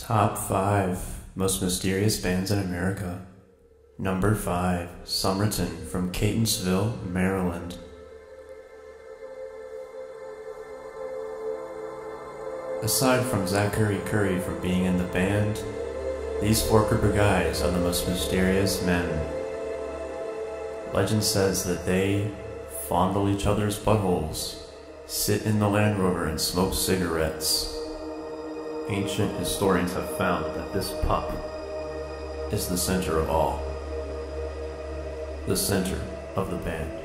Top 5 Most Mysterious Bands in America. Number 5, Somerton from Catonsville, Maryland. Aside from Zachary Curry from being in the band, these four group of guys are the most mysterious men. Legend says that they fondle each other's buttholes, sit in the Land Rover and smoke cigarettes. Ancient historians have found that this pup is the center of all. The center of the band.